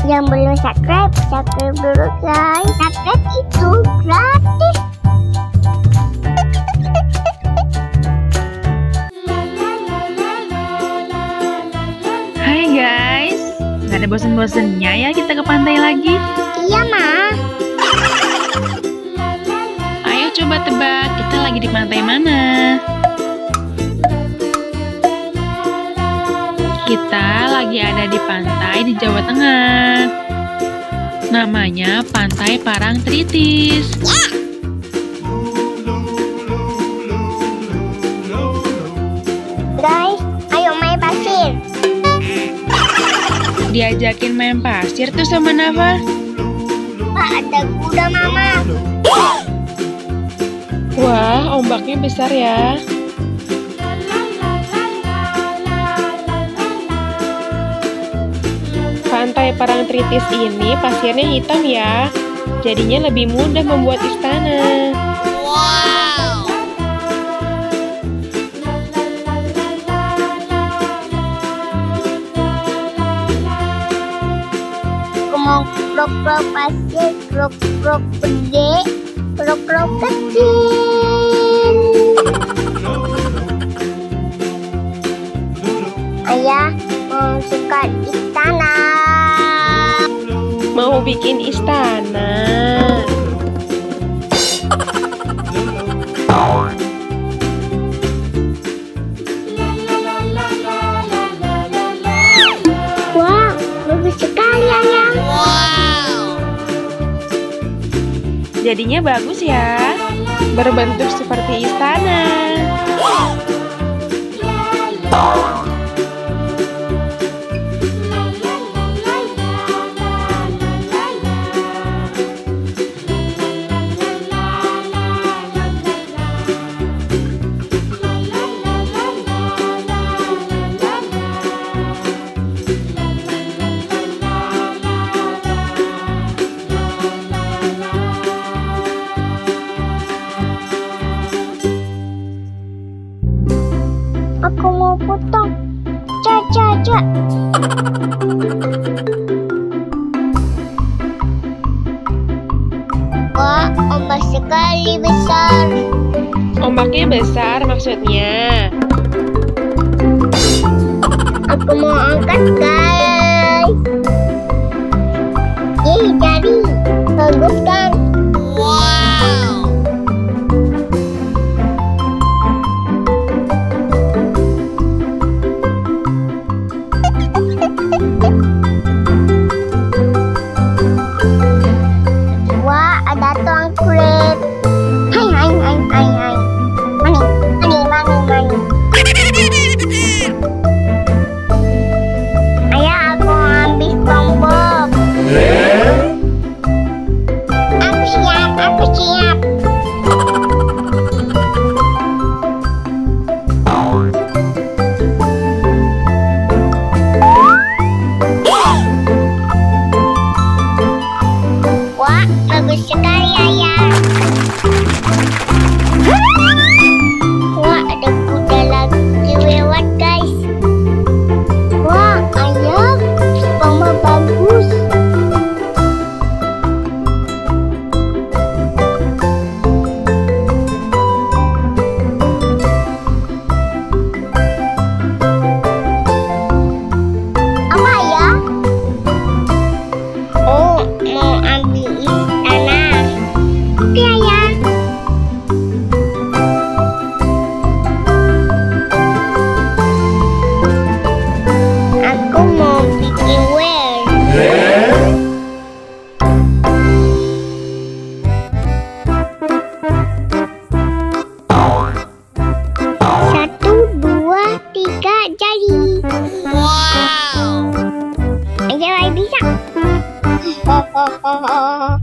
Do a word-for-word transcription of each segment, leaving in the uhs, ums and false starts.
Yang belum subscribe, subscribe dulu guys. Subscribe itu gratis. Hai guys, gak ada bosen-bosennya ya kita ke pantai lagi? Iya Ma. Ayo coba tebak, kita lagi di pantai mana? Kita lagi ada di pantai di Jawa Tengah. Namanya Pantai Parangtritis. Guys, ayo main pasir. Diajakin main pasir tuh sama Nafa. Pak, ada kuda Mama. Wah, ombaknya besar ya. Pantai Parangtritis ini pasirnya hitam ya, jadinya lebih mudah membuat istana. Wow. Aku mau krok-krok pasir, krok-krok gede, krok-krok kecil. Ayah mau suka istana. Mau bikin istana. Wah, bagus sekali Ayah. Wow. Jadinya bagus ya, berbentuk seperti istana. Aku mau potong. Ca, ca, ca. Wah, ombak sekali besar. Ombaknya besar maksudnya. Aku mau angkat guys. Ih, jadi bagus kan? Wow. Wah, ada tuang kulit. Hai, hai, hai, hai, hai. Mani, mani, mani, mani. Ayah, aku ambil SpongeBob. Aku siap, aku siap. Wah, bagus sekali Ayah. Wah, ada kuda lagi lewat guys. Wah, Ayah, SpongeBob bagus. Apa ya? Oh, mau ambil istana. Oke Ayah. Aku mau bikin well. Satu, dua, tiga, jadi. Wow. Ayah bisa. Wow.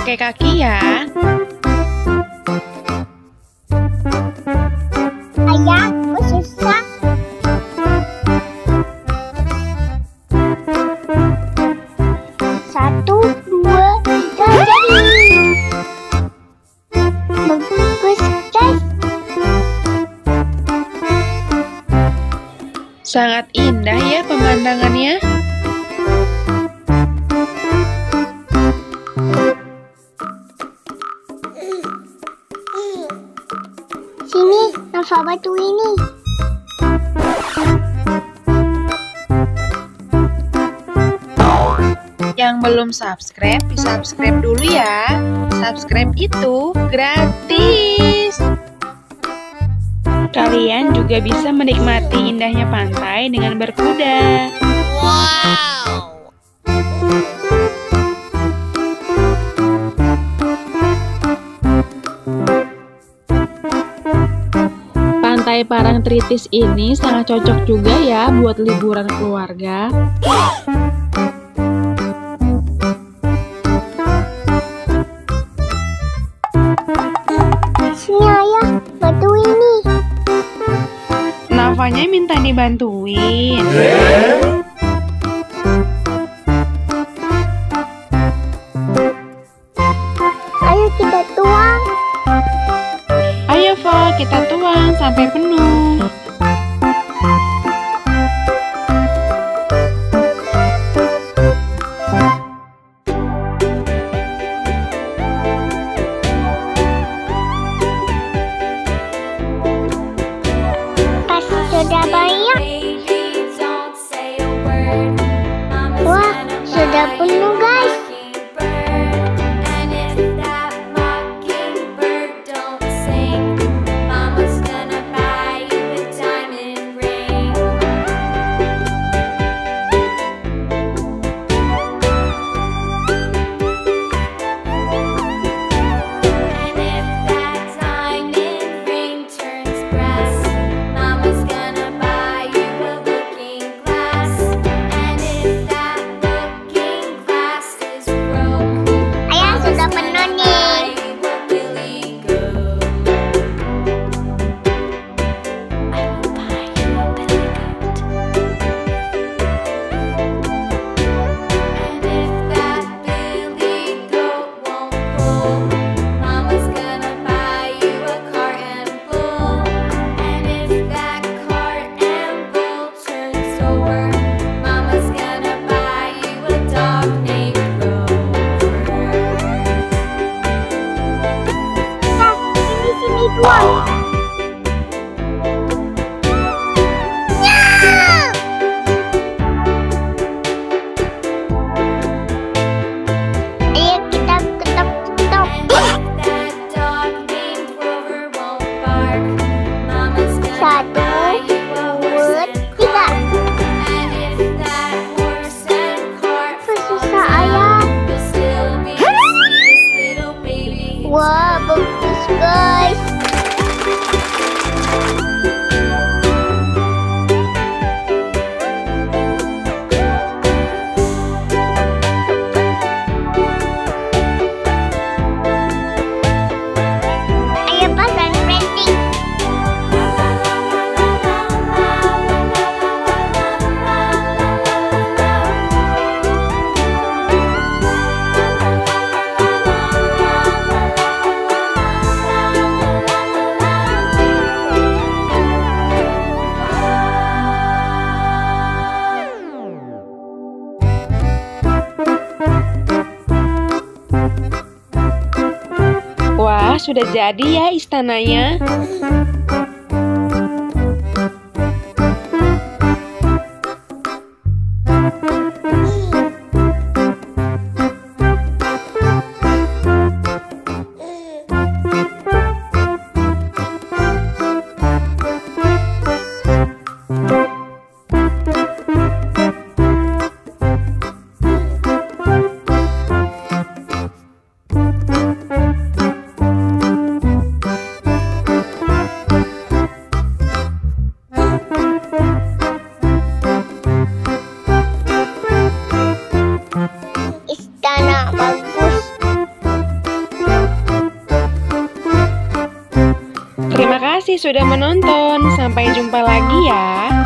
pakai kaki ya. Ayah, aku susah. Satu, dua, tiga, jadi. Bagus, guys. Sangat indah ya pemandangannya. Sini, Nova batu ini. Yang belum subscribe, di subscribe dulu ya. Subscribe itu gratis. Kalian juga bisa menikmati indahnya pantai dengan berkuda. Wow. Pantai Parangtritis ini sangat cocok juga ya buat liburan keluarga. Sini ayah, batu ini. Navanya minta dibantuin. Ayo kita tuang. Ayo Val, kita tuang sampai penuh. Pas sudah banyak. Wah, sudah penuh guys. Ayo kita ketok-ketok. Satu, dua, tiga. Susah ayah. Wah, bagus guys. Ayo pasang printing. Wah, sudah jadi ya istananya. kasih sudah menonton. Sampai jumpa lagi ya.